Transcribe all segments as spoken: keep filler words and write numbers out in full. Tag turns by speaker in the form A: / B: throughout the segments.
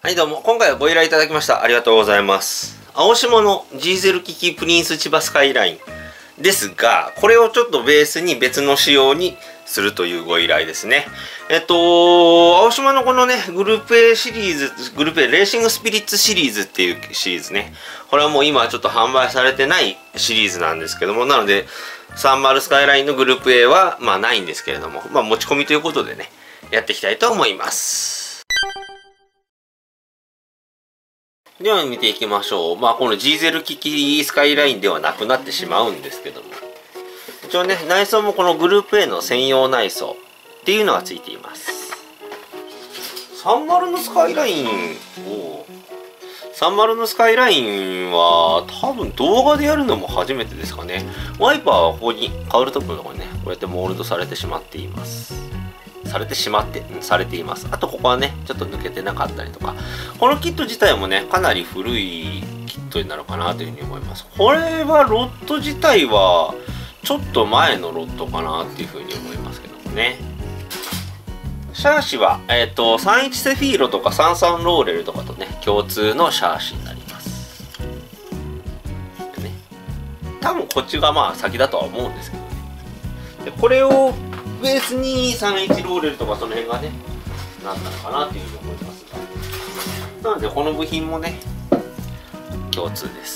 A: はいどうも、今回はご依頼いただきました。ありがとうございます。青島のジーゼル機器プリンス千葉スカイラインですが、これをちょっとベースに別の仕様にするというご依頼ですね。えっと、青島のこのね、グループ A シリーズ、グループ A レーシングスピリッツシリーズっていうシリーズね。これはもう今ちょっと販売されてないシリーズなんですけども、なので、さんじゅうスカイラインのグループ A はまあないんですけれども、まあ持ち込みということでね、やっていきたいと思います。では見ていきましょう。まあこのジーゼル機器スカイラインではなくなってしまうんですけども、一応ね、内装もこのグループ A の専用内装っていうのがついています。さんじゅうのスカイラインをさんじゅうのスカイラインは多分動画でやるのも初めてですかね。ワイパーはここにカウルトップのところにね、こうやってモールドされてしまっていますされてしまって、されています。あとここはね、ちょっと抜けてなかったりとか。このキット自体もね、かなり古いキットになるかなというふうに思います。これはロッド自体は、ちょっと前のロッドかなっていうふうに思いますけどもね。シャーシは、えっと、さんじゅういちセフィーロとかさんじゅうさんローレルとかとね、共通のシャーシになります。でね、多分こっちがまあ先だとは思うんですけどね。でこれをベースにさんじゅういちローレルとかその辺がねなったのかなっていうふうに思いますが、なのでこの部品もね共通です。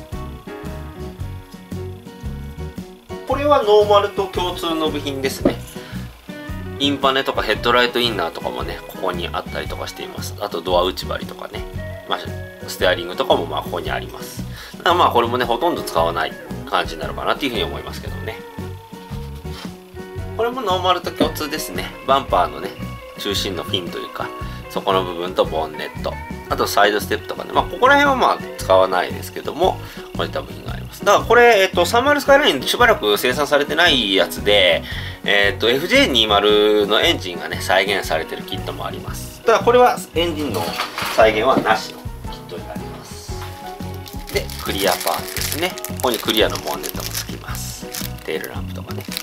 A: これはノーマルと共通の部品ですね。インパネとかヘッドライトインナーとかもねここにあったりとかしています。あとドア内張りとかね、まあ、ステアリングとかもまあここにあります。だからまあこれもねほとんど使わない感じになるかなっていうふうに思いますけどね。これもノーマルと共通ですね。バンパーのね中心のフィンというかそこの部分とボンネット、あとサイドステップとかね、まあここら辺はまあ使わないですけども、こういった部品があります。だからこれ、えっと、さんじゅうスカイラインしばらく生産されてないやつで、えっと エフジェーにじゅう のエンジンがね再現されてるキットもあります。ただこれはエンジンの再現はなしのキットになります。でクリアパーツですね。ここにクリアのボンネットもつきます。テールランプとかね。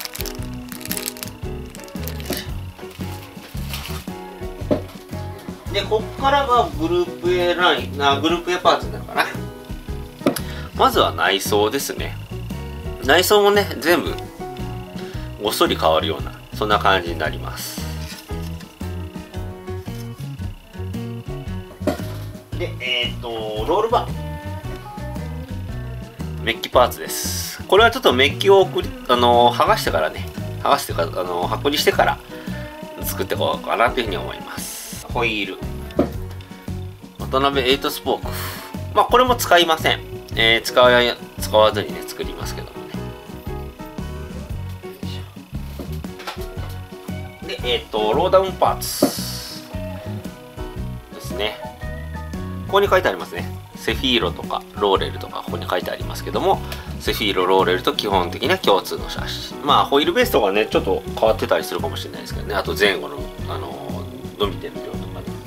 A: で、こっからがグループ A ライン、あ、グループ A パーツになるかな。まずは内装ですね。内装もね、全部ごっそり変わるような、そんな感じになります。で、えっと、ロールバー。メッキパーツです。これはちょっとメッキを送り、あの、剥がしてからね、剥がしてから、あの、剥離してから作っていこうかなというふうに思います。ホイール渡辺エイトスポーク、まあこれも使いません、えー、使わ使わずにね作りますけどもね。でえっ、ー、とローダウンパーツですね。ここに書いてありますね。セフィーロとかローレルとかここに書いてありますけども、セフィーロローレルと基本的な共通のシャシ、まあホイールベースとかねちょっと変わってたりするかもしれないですけどね。あと前後のあの伸びてる量とかね。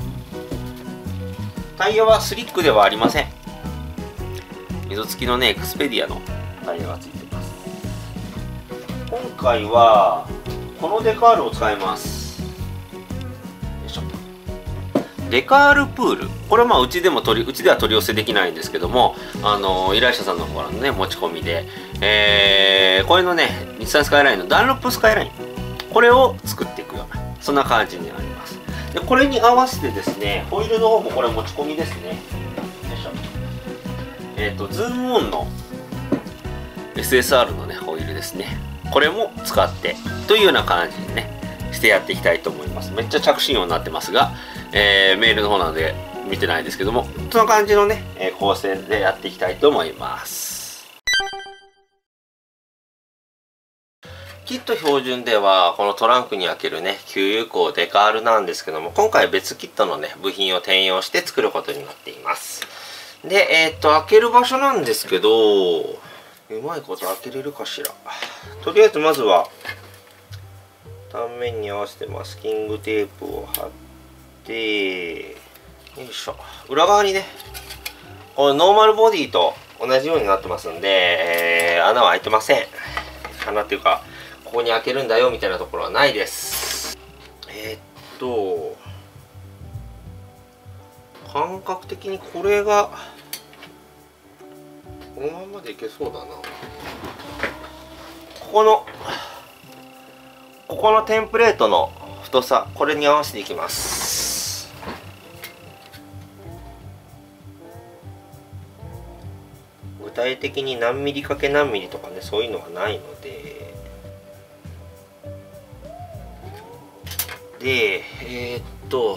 A: タイヤはスリックではありません。溝付きのねエクスペディアのタイヤがついてます。今回はこのデカールを使います。よいしょ。デカールプール、これはまあうちでも取りうちでは取り寄せできないんですけども、あの依頼者さんの方からのね持ち込みで、えー、これのね日産スカイラインのダンロップスカイライン、これを作っていくようなそんな感じになります。でこれに合わせてですね、ホイールの方もこれ持ち込みですね。よいしょ。えっとズームオンの エスエスアール のねホイールですね。これも使ってというような感じにねしてやっていきたいと思います。めっちゃ着信音になってますが、えー、メールの方なので見てないですけども、そんな感じのね、えー、構成でやっていきたいと思います。キット標準ではこのトランクに開けるね給油口デカールなんですけども、今回別キットのね部品を転用して作ることになっています。でえー、っと開ける場所なんですけど、うまいこと開けれるかしら。とりあえずまずは断面に合わせてマスキングテープを貼って、よいしょ。裏側にねこのノーマルボディと同じようになってますんで、えー、穴は開いてません。穴っていうかここに開けるんだよみたいなところはないです。えー、っと感覚的にこれがこのままでいけそうだな。ここのここのテンプレートの太さ、これに合わせていきます。具体的に何ミリかけ何ミリとかね、そういうのはないので、でえー、っと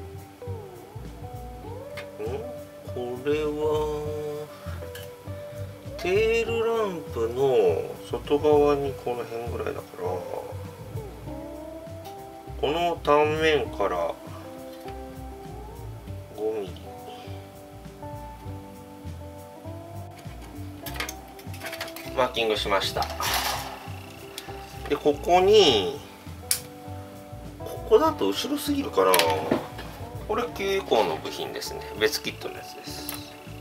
A: んこれはテールランプの外側にこの辺ぐらいだから、この単面からごミリマーキングしました。でここにここだと後ろすぎるから、これきゅう以降の部品ですね。別キットのやつです。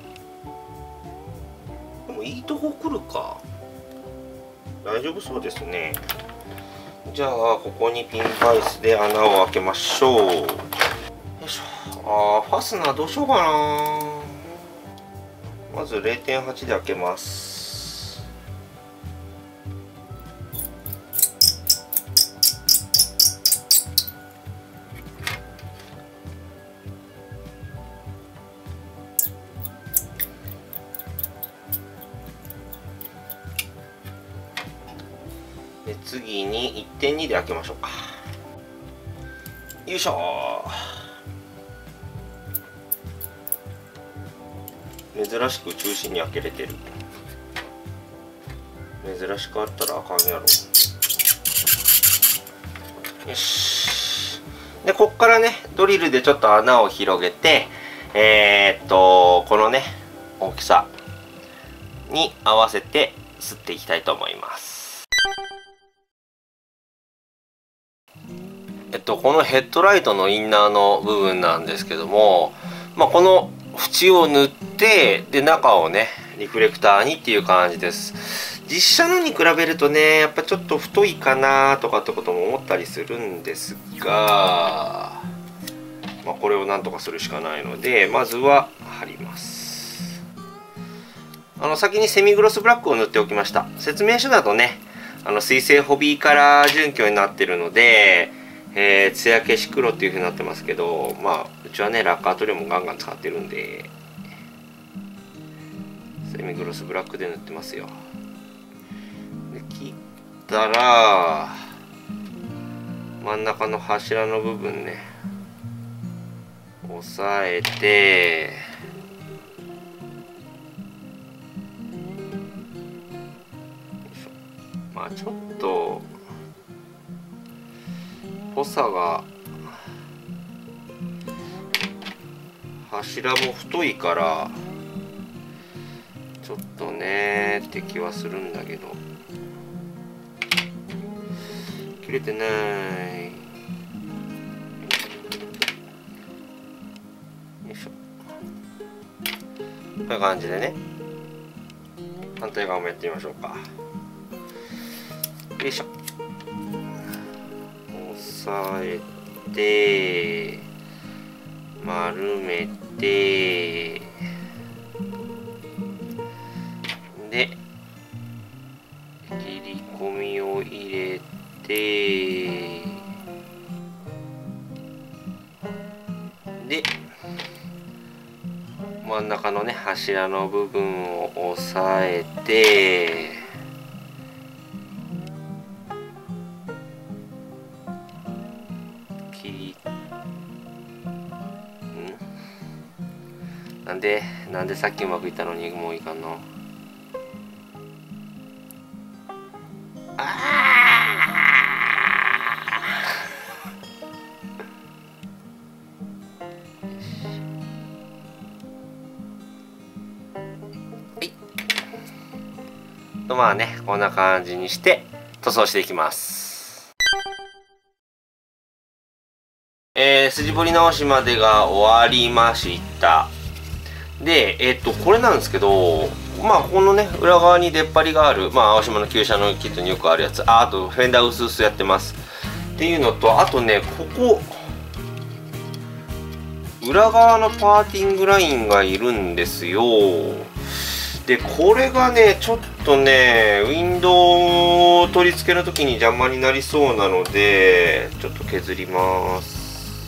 A: でもいいとこ来るか、大丈夫そうですね。じゃあここにピンバイスで穴を開けましょう。よいしょ。あーファスナーどうしようかな。まず れいてんはち で開けます。で次に いってんに で開けましょうか。よいしょ。珍しく中心に開けれてる。珍しくあったらあかんやろ。よし。でこっからねドリルでちょっと穴を広げて、えー、っとこのね大きさに合わせて擦っていきたいと思います。えっと、このヘッドライトのインナーの部分なんですけども、まあ、この縁を塗ってで中をねリフレクターにっていう感じです。実写のに比べるとねやっぱちょっと太いかなとかってことも思ったりするんですが、まあ、これをなんとかするしかないのでまずは貼ります。あの先にセミグロスブラックを塗っておきました。説明書だとねあの水性ホビーカラー準拠になってるので、えー、艶消し黒っていう風になってますけど、まあうちはねラッカー塗料もガンガン使ってるんでセミグロスブラックで塗ってますよ。で切ったら真ん中の柱の部分ね押さえてまあちょっと細さが柱も太いからちょっとねって気はするんだけど切れてない。よいしょ。こういう感じでね反対側もやってみましょうか。よいしょ。押さえて丸めてで切り込みを入れてで真ん中のね柱の部分を押さえてなんでなんでさっきうまくいったのにもういかんの。あはいとまあねこんな感じにして塗装していきます。えー、筋彫り直しまでが終わりました。で、えっと、これなんですけど、まあ、このね、裏側に出っ張りがある、まあ、青島の旧車のキットによくあるやつ、あ、あと、フェンダー薄々やってます。っていうのと、あとね、ここ、 裏側のパーティングラインがいるんですよ。でこれがねちょっとねウィンドウ取り付けの時に邪魔になりそうなのでちょっと削ります。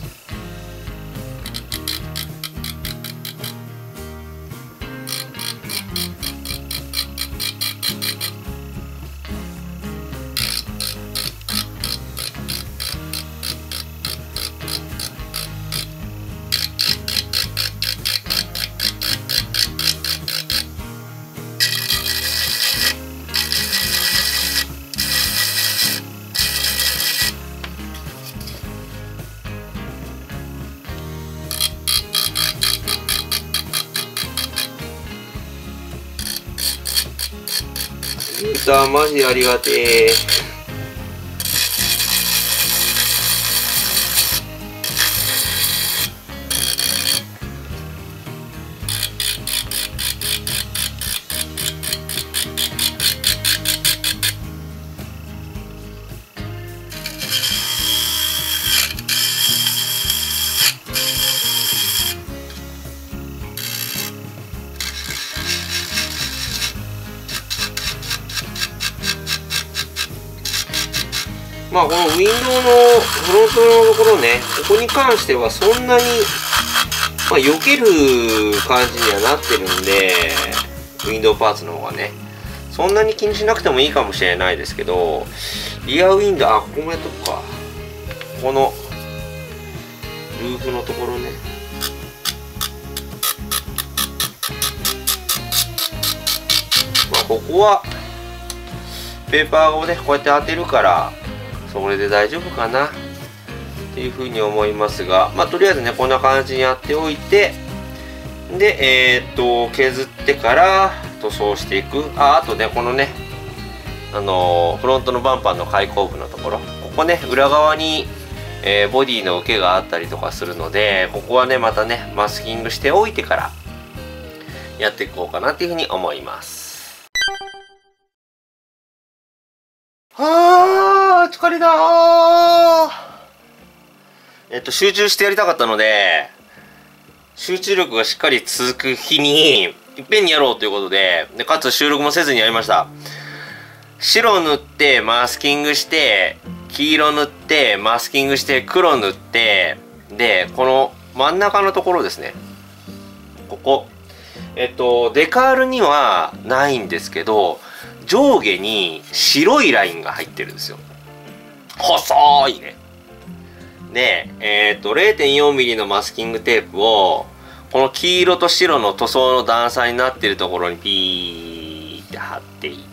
A: だマジありがてえ。まあこのウィンドウのフロントのところね、ここに関してはそんなに、まあ、避ける感じにはなってるんで、ウィンドウパーツの方がね、そんなに気にしなくてもいいかもしれないですけど、リアウィンドウ、あ、ここもやっとくか。このルーフのところね。まあここはペーパーをね、こうやって当てるから、それで大丈夫かなっていうふうに思いますが、まあとりあえずねこんな感じにやっておいて、でえー、っと削ってから塗装していく。ああとねこのねあのー、フロントのバンパーの開口部のところ、ここね裏側に、えー、ボディの受けがあったりとかするので、ここはねまたねマスキングしておいてからやっていこうかなっていうふうに思います。あー疲れたー。えっと集中してやりたかったので、集中力がしっかり続く日にいっぺんにやろうということで、でかつ収録もせずにやりました。白塗ってマスキングして、黄色塗ってマスキングして黒塗って、でこの真ん中のところですね、ここえっとデカールにはないんですけど、上下に白いラインが入ってるんですよ。細いね。で、えっと れいてんよんミリ のマスキングテープをこの黄色と白の塗装の段差になっているところにピーって貼っていって、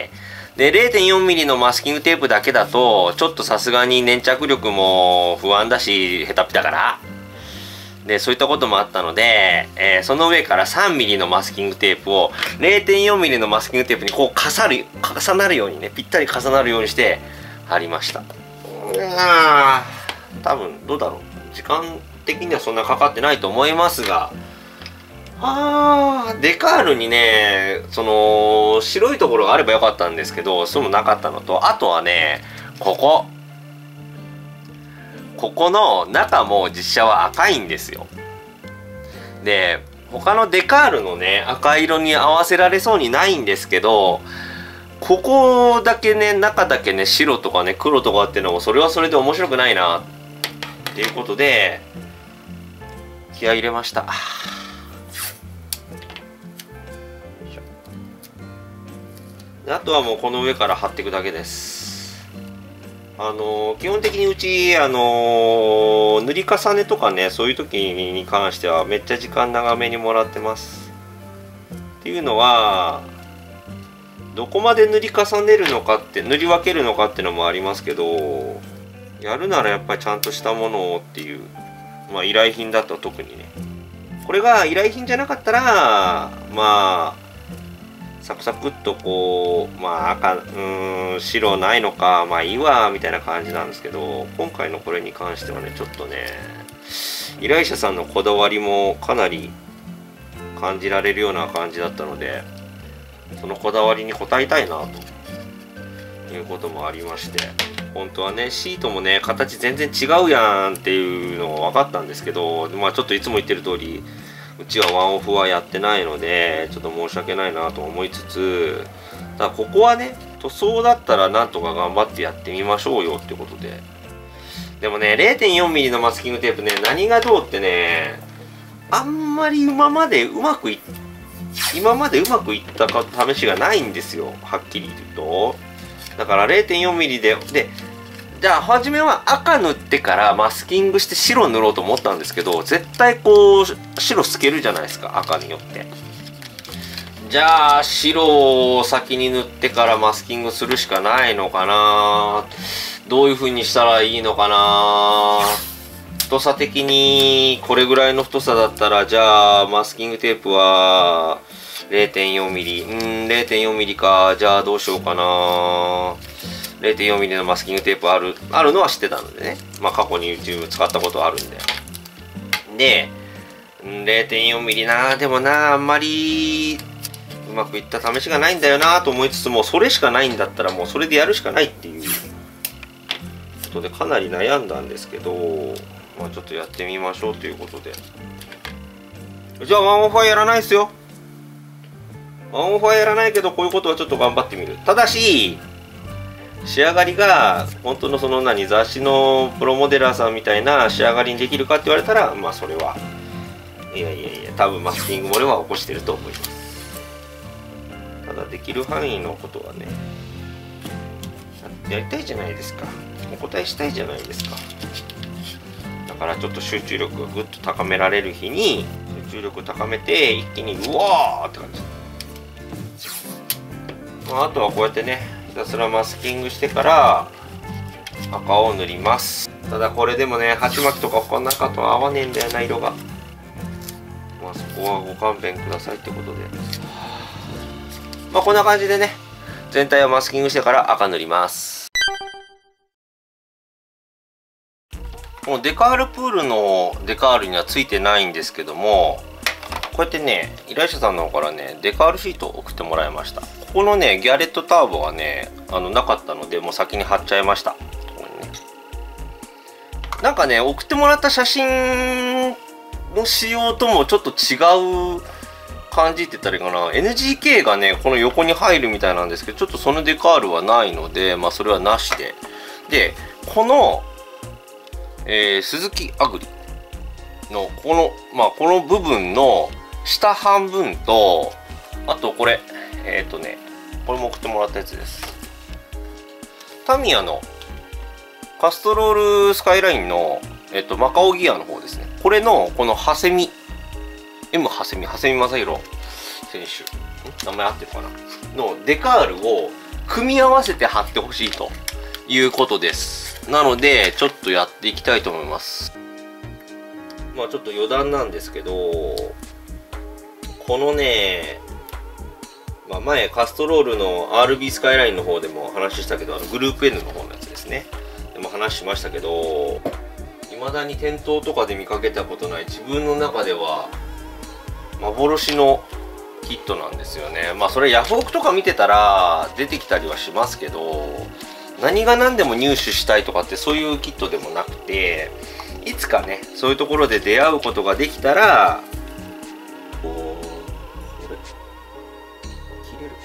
A: で れいてんよんミリ のマスキングテープだけだとちょっとさすがに粘着力も不安だしヘタピタから、でそういったこともあったので、えー、その上から さんミリ のマスキングテープを れいてんよんミリ のマスキングテープにこう重る重なるようにね、ぴったり重なるようにして貼りました。あ多分どうだろう、時間的にはそんなかかってないと思いますが、あーデカールにねその白いところがあればよかったんですけど、そうもなかったのと、あとはねここここの中も実写は赤いんですよ。で他のデカールのね赤色に合わせられそうにないんですけど、ここだけね中だけね白とかね黒とかっていうのもそれはそれで面白くないなっていうことで気合い入れました。であとはもうこの上から貼っていくだけです。あのー、基本的にうち、あのー、塗り重ねとかねそういう時に関してはめっちゃ時間長めにもらってます。っていうのはどこまで塗り重ねるのかって塗り分けるのかっていうのもありますけど、やるならやっぱりちゃんとしたものをっていう、まあ依頼品だと特にね、これが依頼品じゃなかったらまあサクサクっとこうまあ赤うーん白ないのかまあいいわみたいな感じなんですけど、今回のこれに関してはねちょっとね依頼者さんのこだわりもかなり感じられるような感じだったので、そのこだわりに応えたいなということもありまして、 本当はねシートもね形全然違うやんっていうのが分かったんですけど、まあちょっといつも言ってる通りうちはワンオフはやってないのでちょっと申し訳ないなと思いつつ、ただここはね塗装だったらなんとか頑張ってやってみましょうよってことで。でもね れいてんよんミリ のマスキングテープね、何がどうってねあんまり今までうまくい今までうまくいったか試しがないんですよ、はっきり言うと。だから れいてんよんミリ ででじゃあ初めは赤塗ってからマスキングして白塗ろうと思ったんですけど、絶対こう白透けるじゃないですか、赤によって。じゃあ白を先に塗ってからマスキングするしかないのかな。どういう風にしたらいいのかな。太さ的にこれぐらいの太さだったら、じゃあマスキングテープは れいてんよんミリ、 うん れいてんよんミリ か。じゃあどうしようかな。れいてんよんミリ のマスキングテープあるあるのは知ってたのでね、まあ過去に YouTube 使ったことあるんで。で れいてんよんミリ な。でもな、あんまりうまくいった試しがないんだよなと思いつつも、それしかないんだったらもうそれでやるしかないっていうことでかなり悩んだんですけど、まあちょっとやってみましょうということで。じゃあワンオフはやらないですよ。ワンオフはやらないけど、こういうことはちょっと頑張ってみる。ただし仕上がりが本当のその何雑誌のプロモデラーさんみたいな仕上がりにできるかって言われたら、まあそれはいやいやいや多分マスキング漏れは起こしてると思います。ただできる範囲のことはねやりたいじゃないですか。お答えしたいじゃないですか。だからちょっと集中力がぐっと高められる日に集中力高めて一気にうわーって感じ。まあ、あとはこうやってねひたすらマスキングしてから赤を塗ります。ただこれでもね鉢巻きとか他の中と合わねえんだよな、色が。まあそこはご勘弁くださいってことで、まあこんな感じでね全体をマスキングしてから赤塗ります。このデカールプールのデカールにはついてないんですけども、こうやってね依頼者さんの方からねデカールシートを送ってもらいました。ここのねギャレットターボがねあのなかったのでもう先に貼っちゃいました。ここにね、なんかね送ってもらった写真の仕様ともちょっと違う感じって言ったらいいかな。 エヌジーケー がねこの横に入るみたいなんですけど、ちょっとそのデカールはないので、まあそれはなしで。でこの、えー、鈴木アグリのこのまあこの部分の下半分と、あとこれえっ、ー、とねこれも送ってもらったやつです。タミヤのカストロールスカイラインの、えー、とマカオギアの方ですね。これのこのハセミ M ハセミハセミ正宏選手、名前合ってるかなのデカールを組み合わせて貼ってほしいということです。なのでちょっとやっていきたいと思います。まあちょっと余談なんですけど、このね、まあ、前カストロールの アールビー スカイラインの方でも話したけど、あのグループ N の方のやつですねでも話しましたけど、未だに店頭とかで見かけたことない、自分の中では幻のキットなんですよね。まあそれヤフオクとか見てたら出てきたりはしますけど、何が何でも入手したいとかってそういうキットでもなくて、いつかねそういうところで出会うことができたら、こうこれ切れるか、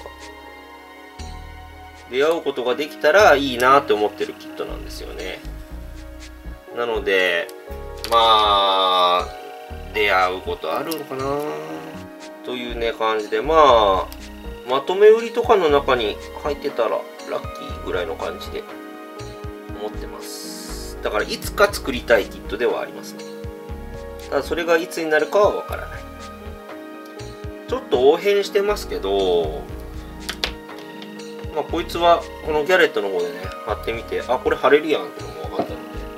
A: 出会うことができたらいいなって思ってるキットなんですよね。なのでまあ出会うことあるのかなというね感じで、まあまとめ売りとかの中に入ってたらラッキーぐらいの感じで思ってます。だからいつか作りたいキットではありますね。ただそれがいつになるかはわからない。ちょっと応変してますけど、まあこいつはこのギャレットの方でね貼ってみて、あこれ貼れるやんってのも分かったので、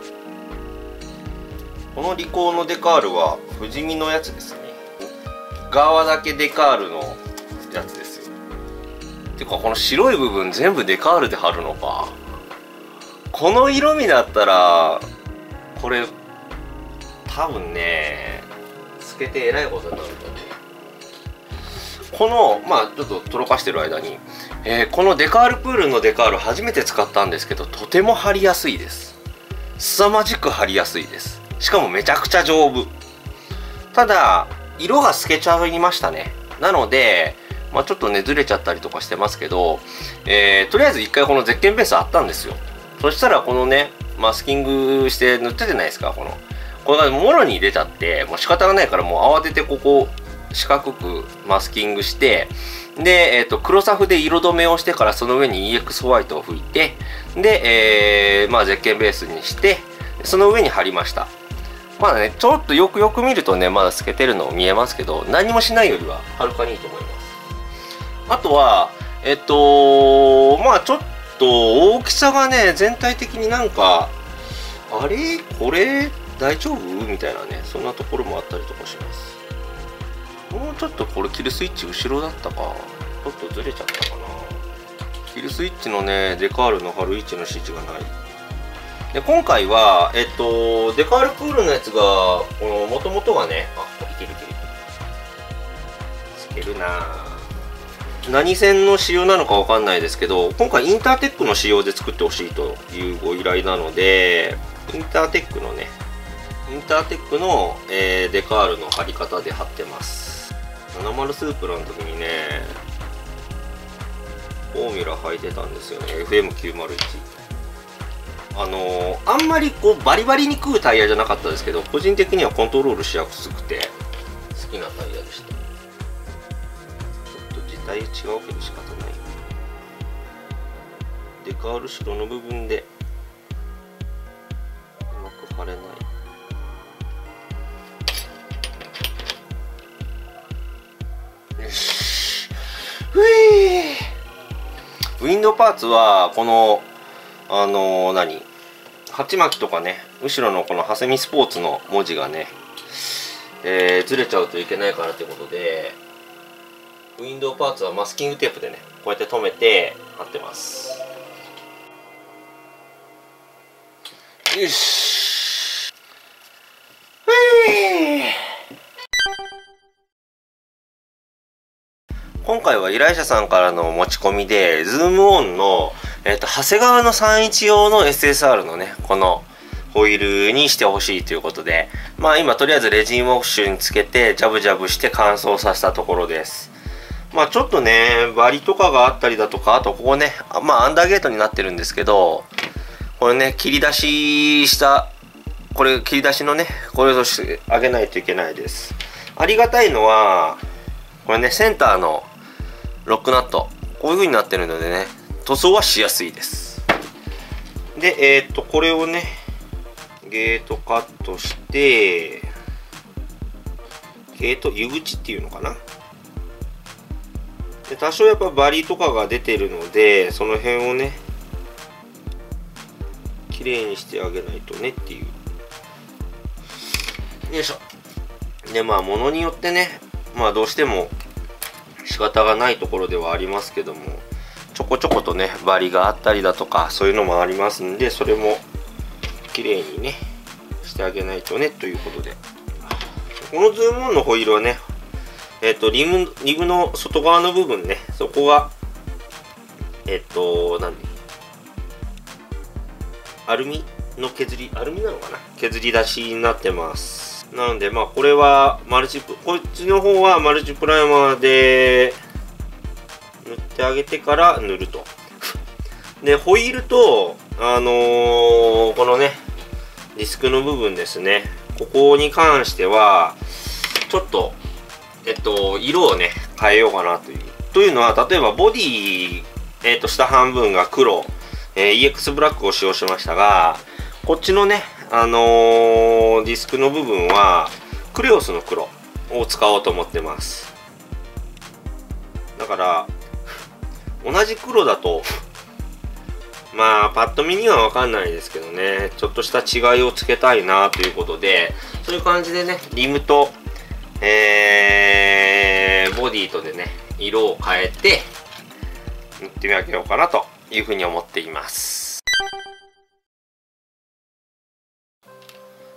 A: このリコーのデカールは富士見のやつですね。側だけデカールのやつですよ。てかこの白い部分全部デカールで貼るのか。この色味だったらこれ多分ね透けてえらいことになるんだね。 このまあちょっととろかしてる間に、えー、このデカールプールのデカール初めて使ったんですけど、とても貼りやすいです。凄まじく貼りやすいです。しかもめちゃくちゃ丈夫。ただ色が透けちゃいましたね。なのでまあ、ちょっとねずれちゃったりとかしてますけど、えー、とりあえず一回このゼッケンベースあったんですよ。そしたらこのねマスキングして塗っててないですか、このこれがもろに出ちゃって、もう仕方がないからもう慌ててここ四角くマスキングして、で、えー、と黒サフで色止めをしてからその上に イーエックス ホワイトを拭いて、で、えー、まあゼッケンベースにしてその上に貼りました。まだねちょっとよくよく見るとねまだ透けてるの見えますけど、何もしないよりははるかにいいと思います。あとはえっとまあちょっと大きさがね全体的になんかあれこれ大丈夫みたいなね、そんなところもあったりとかします。もうちょっとこれキルスイッチ後ろだったか、ちょっとずれちゃったかな。キルスイッチのねデカールの貼る位置の指示がない。で今回はえっとデカールプールのやつがこの元々がね、あいけるいけるつけるなぁ。何線の仕様なのかわかんないですけど、今回インターテックの仕様で作ってほしいというご依頼なので、インターテックのねインターテックの、えー、デカールの貼り方で貼ってます。ななじゅうスープラの時にねフォーミュラ履いてたんですよね、 エフエムきゅうまるいち。 あのー、あんまりこうバリバリに食うタイヤじゃなかったですけど、個人的にはコントロールしやすくて好きなタイヤでした。タイヤ違うけど仕方ない。デカール白の部分でうまく貼れない。よし。ふい。ウィンドウパーツはこのあのー、何鉢巻きとかね、後ろのこのハセミスポーツの文字がね、えー、ずれちゃうといけないからってことで、ウィンドウパーツはマスキングテープでねこうやって留めて貼ってます。よし。今回は依頼者さんからの持ち込みでズームオンの、えーと、長谷川のさんじゅういち用の エスエスアール のねこのホイールにしてほしいということで、まあ今とりあえずレジンウォッシュにつけてジャブジャブして乾燥させたところです。まあちょっとねバリとかがあったりだとか、あとここねまあアンダーゲートになってるんですけど、これね切り出ししたこれ切り出しのねこれをしてあげないといけないです。ありがたいのはこれねセンターのロックナットこういう風になってるのでね塗装はしやすいです。でえっとこれをねゲートカットしてゲート湯口っていうのかな。で多少やっぱバリとかが出てるのでその辺をね綺麗にしてあげないとねっていう。よいしょ。でまあものによってねまあどうしても仕方がないところではありますけども、ちょこちょことねバリがあったりだとかそういうのもありますんで、それも綺麗にねしてあげないとねということで、このズームオンのホイールはねえっとリムリムの外側の部分ね、そこがえっと何アルミの削りアルミなのかな削り出しになってます。なのでまあこれはマルチプこっちの方はマルチプライマーで塗ってあげてから塗ると。でホイールとあのー、このねディスクの部分ですね、ここに関してはちょっとえっと色をね変えようかなという。というのは例えばボディ、えっと下半分が黒、えー、イーエックス ブラックを使用しましたが、こっちのねあのー、ディスクの部分はクレオスの黒を使おうと思ってます。だから同じ黒だとまあパッと見には分かんないですけどね、ちょっとした違いをつけたいなということで、そういう感じでねリムと、えー、ボディとでね色を変えて塗ってみあげようかなというふうに思っています。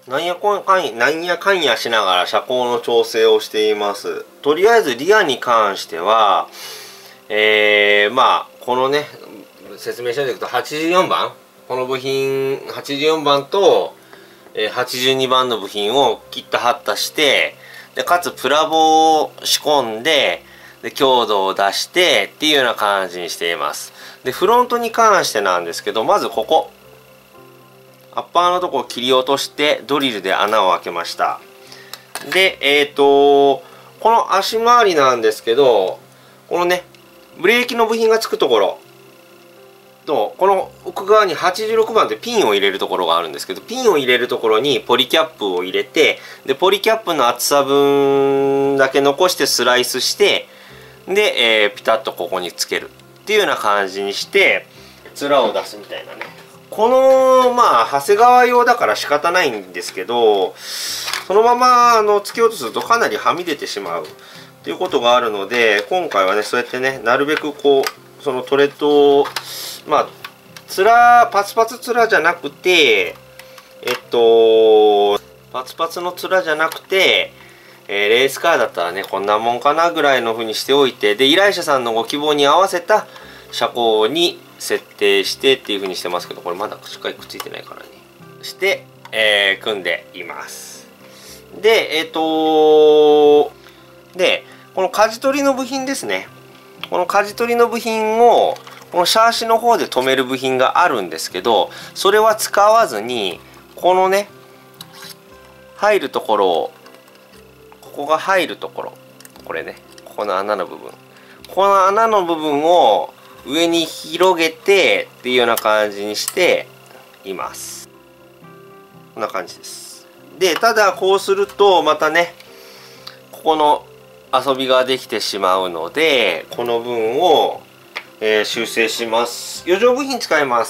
A: なんやかんや、なんやかんやしながら車高の調整をしています。とりあえずリアに関しては、えー、まあ、このね、説明書でいくとはちじゅうよんばん、この部品、はちじゅうよんばんと、えー、はちじゅうにばんの部品を切った貼ったして、で、かつプラボを仕込んで、で、強度を出してっていうような感じにしています。で、フロントに関してなんですけど、まずここ。アッパーのとこを切り落としてドリルで穴を開けました。で、えっと、この足回りなんですけど、このね、ブレーキの部品がつくところと、この奥側にはちじゅうろくばんってピンを入れるところがあるんですけど、ピンを入れるところにポリキャップを入れて、で、ポリキャップの厚さ分だけ残してスライスして、で、えー、ピタッとここにつけるっていうような感じにして、面を出すみたいなね。この、まあ、長谷川用だから仕方ないんですけど、そのまま、あの、つけようとするとかなりはみ出てしまうっていうことがあるので、今回はね、そうやってね、なるべくこう、そのトレッドを、まあ、つら、パツパツつらじゃなくて、えっと、パツパツのつらじゃなくて、えー、レースカーだったらね、こんなもんかなぐらいの風にしておいて、で、依頼者さんのご希望に合わせた車高に設定してっていう風にしてますけど、これまだしっかりくっついてないからね。して、えー、組んでいます。で、えっと、で、この舵取りの部品ですね。この舵取りの部品を、このシャーシの方で止める部品があるんですけど、それは使わずに、このね、入るところを、ここが入るところ、これね、ここの穴の部分。この穴の部分を上に広げてっていうような感じにしています。こんな感じです。で、ただこうすると、またね、ここの遊びができてしまうので、この分を、えー、修正します。余剰部品使います。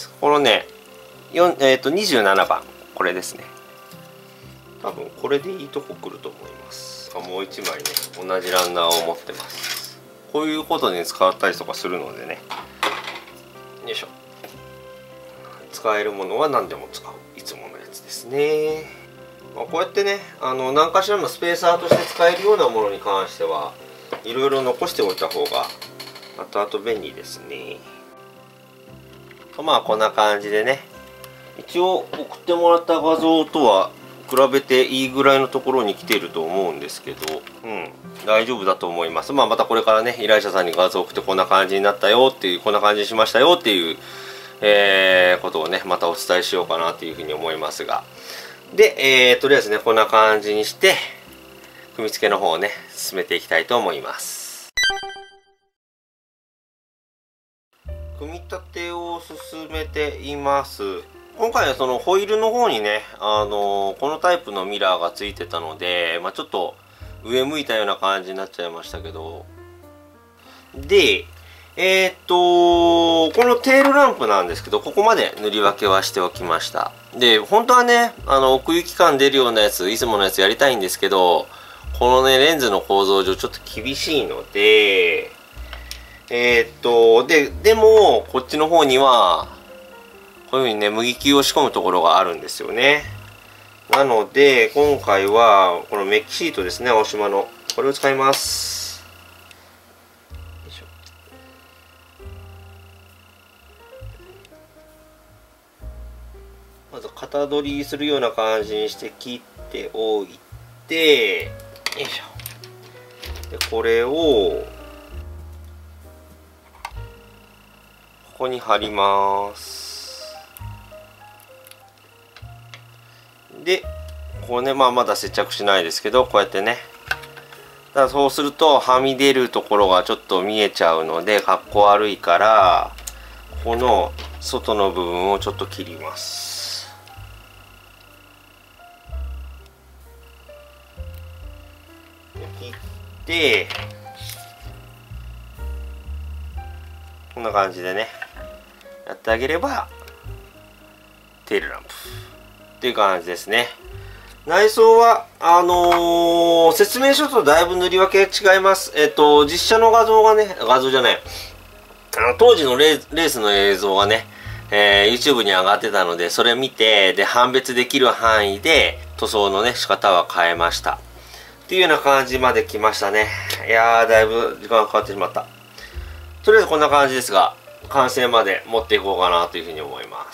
A: このね、えー、とにじゅうななばん、これですね。多分これでいいとこ来ると思います。あ、もういちまいね、同じランナーを持ってます。こういうことに使ったりとかするのでね。よいしょ。使えるものは何でも使う。いつものやつですね。まあ、こうやってね、あの何かしらのスペーサーとして使えるようなものに関してはいろいろ残しておいた方が後々便利ですね。まあこんな感じでね、一応送ってもらった画像とは比べていいぐらいのところに来ていると思うんですけど、うん、大丈夫だと思います。まあまたこれからね、依頼者さんに画像を送ってこんな感じになったよっていう、こんな感じにしましたよっていう、えー、ことをね、またお伝えしようかなというふうに思いますが。で、えー、とりあえずね、こんな感じにして、組み付けの方をね、進めていきたいと思います。組み立てを進めています。今回はそのホイールの方にね、あのー、このタイプのミラーがついてたので、まあ、ちょっと上向いたような感じになっちゃいましたけど。で、えー、っと、このテールランプなんですけど、ここまで塗り分けはしておきました。で、本当はね、あの、奥行き感出るようなやつ、いつものやつやりたいんですけど、このね、レンズの構造上ちょっと厳しいので、えー、っと、で、でも、こっちの方には、こういうふうにね、麦球を仕込むところがあるんですよね。なので、今回は、このメッキシートですね、青島の。これを使います。よいしょ。まず、型取りするような感じにして切っておいて、よいしょ。で、これを、ここに貼ります。で、こうね、まあまだ接着しないですけど、こうやってね。だからそうすると、はみ出るところがちょっと見えちゃうので、かっこ悪いから、この外の部分をちょっと切ります。切って、こんな感じでね、やってあげれば、テールランプ。っていう感じですね。内装は、あのー、説明書とだいぶ塗り分け違います。えっと、実写の画像がね、画像じゃない。あの当時のレー、レースの映像がね、 えー、YouTube に上がってたので、それ見て、で、判別できる範囲で塗装のね、仕方は変えました。っていうような感じまで来ましたね。いやー、だいぶ時間がかかってしまった。とりあえずこんな感じですが、完成まで持っていこうかなというふうに思います。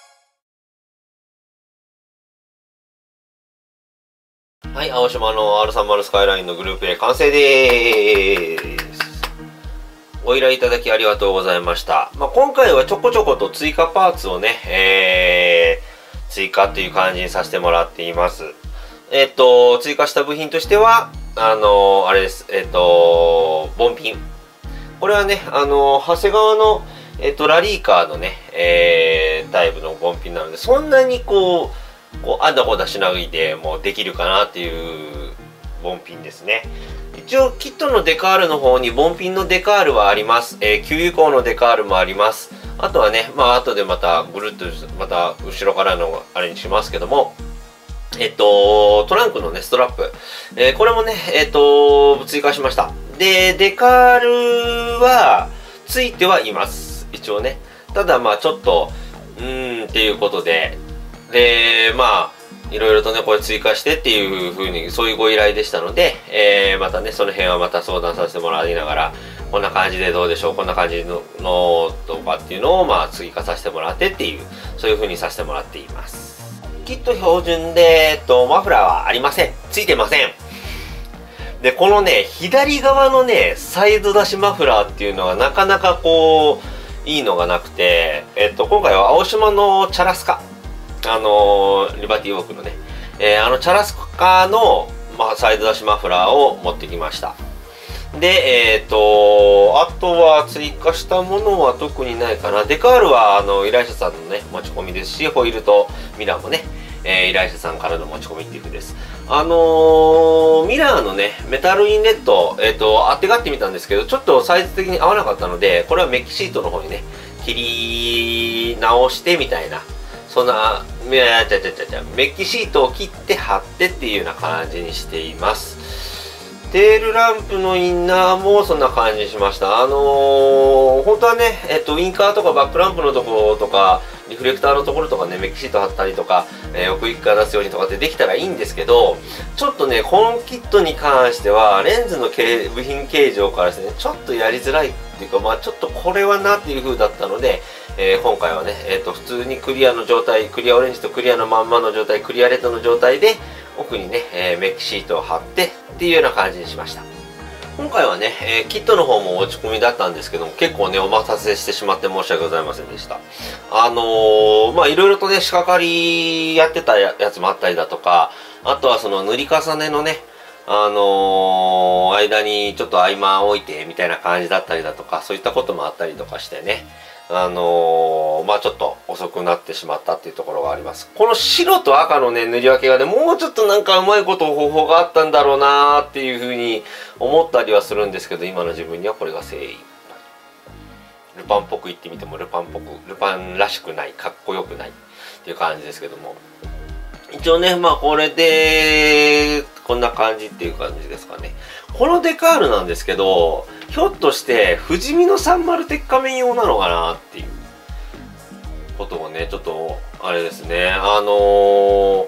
A: はい、青島の アールさんじゅう スカイラインのグループ A 完成でーす。ご依頼いただきありがとうございました。まあ、今回はちょこちょこと追加パーツをね、えー、追加っていう感じにさせてもらっています。えっと、追加した部品としては、あのー、あれです、えっと、ボンピン。これはね、あのー、長谷川の、えっと、ラリーカーのね、えー、タイプのボンピンなので、そんなにこう、こうあんだこだしないでもうできるかなっていうボンピンですね。一応、キットのデカールの方に、ボンピンのデカールはあります。えー、給油口のデカールもあります。あとはね、まあ、後でまた、ぐるっと、また、後ろからのあれにしますけども、えっと、トランクのね、ストラップ。えー、これもね、えっと、追加しました。で、デカールは、ついてはいます。一応ね。ただ、まあ、ちょっと、うーん、っていうことで、で、まあ、いろいろとね、これ追加してっていう風に、そういうご依頼でしたので、えー、またね、その辺はまた相談させてもらいながら、こんな感じでどうでしょう、こんな感じの、のとかっていうのを、まあ、追加させてもらってっていう、そういう風にさせてもらっています。キット標準で、えっと、マフラーはありません。ついてません。で、このね、左側のね、サイド出しマフラーっていうのはなかなかこう、いいのがなくて、えっと、今回は青島のチャラスカ。あのー、リバティウォークのね、えー、あのチャラスカの、まあ、サイド出しマフラーを持ってきました。で、えっと、あとは追加したものは特にないかな。デカールは、あの、依頼者さんのね、持ち込みですし、ホイールとミラーもね、えー、依頼者さんからの持ち込みっていうふうです。あのー、ミラーのね、メタルインレット、えっと、当てがってみたんですけど、ちょっとサイズ的に合わなかったので、これはメッキシートの方にね、切り直してみたいな。そんな、いや、ちゃちゃちゃちゃ、メッキシートを切って貼ってっていうような感じにしています。テールランプのインナーもそんな感じにしました。あのー、本当はね、えっと、ウインカーとかバックランプのところとか、リフレクターのところとかね、メッキシート貼ったりとか、えー、奥行きが出すようにとかってできたらいいんですけど、ちょっとね、このキットに関しては、レンズの部品形状からですね、ちょっとやりづらいっていうか、まあちょっとこれはなっていう風だったので、えー、今回はね、えっと、普通にクリアの状態、クリアオレンジとクリアのまんまの状態、クリアレッドの状態で、奥にね、えー、メッキシートを貼ってっていうような感じにしました。今回はね、えー、キットの方も落ち込みだったんですけども、結構ね、お待たせしてしまって申し訳ございませんでした。あのー、まあいろいろとね、仕掛かりやってたやつもあったりだとか、あとはその塗り重ねのね、あのー、間にちょっと合間置いてみたいな感じだったりだとか、そういったこともあったりとかしてね、あのー、まあちょっと遅くなってしまったっていうところがあります。この白と赤のね、塗り分けがね、もうちょっとなんかうまいこと方法があったんだろうなーっていうふうに思ったりはするんですけど、今の自分にはこれが精一杯。ルパンっぽく言ってみてもルパンっぽく、ルパンらしくない、かっこよくないっていう感じですけども。一応ね、まあこれで、こんな感じっていう感じですかね。このデカールなんですけど、ひょっとして富士見のさんじゅう鉄仮面用なのかなっていうことをね、ちょっとあれですね、あのー、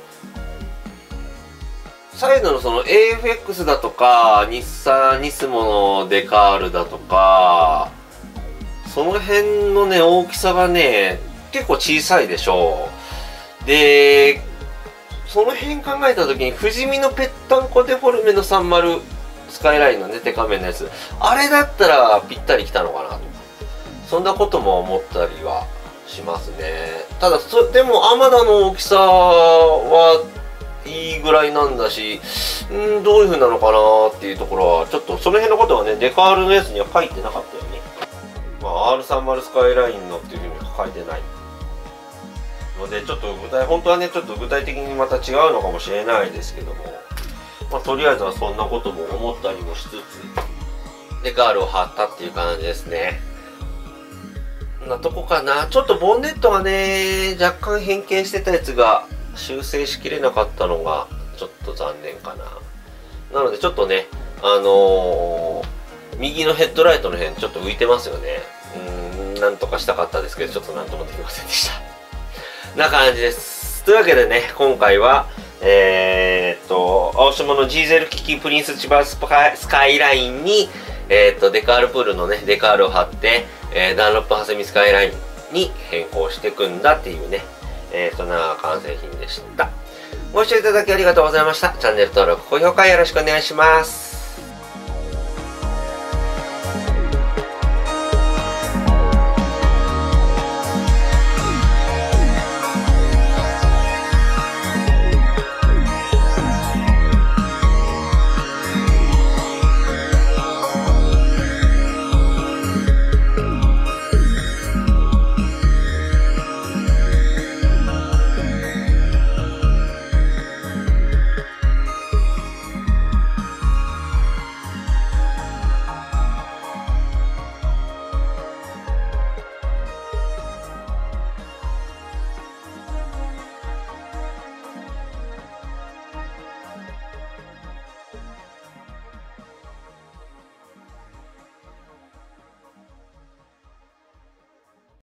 A: サイドのその エーエフエックス だとか日産ニスモのデカールだとか、その辺のね大きさがね結構小さいでしょう。でその辺考えた時に富士見のぺったんこデフォルメのさんじゅうスカイラインのね、手仮面のやつ。あれだったらぴったりきたのかなと。そんなことも思ったりはしますね。ただ、そでも、アマダの大きさはいいぐらいなんだし、んどういう風なのかなっていうところは、ちょっとその辺のことはね、デカールのやつには書いてなかったよね。まあ、アールさんじゅう スカイラインのっていう風には書いてない。ので、ちょっと具体、本当はね、ちょっと具体的にまた違うのかもしれないですけども。まあ、とりあえずはそんなことも思ったりもしつつ、デカールを貼ったっていう感じですね。こんなとこかな。ちょっとボンネットがね、若干変形してたやつが修正しきれなかったのが、ちょっと残念かな。なのでちょっとね、あのー、右のヘッドライトの辺ちょっと浮いてますよね。うーなんとかしたかったですけど、ちょっとなんともできませんでした。な感じです。というわけでね、今回は、えー、っと、青島の ジーゼル 機器プリンス千葉スカイラインに、えー、っと、デカールプールのね、デカールを貼って、えー、ダンロップハサミスカイラインに変更していくんだっていうね、えー、っとな、完成品でした。ご視聴いただきありがとうございました。チャンネル登録、高評価よろしくお願いします。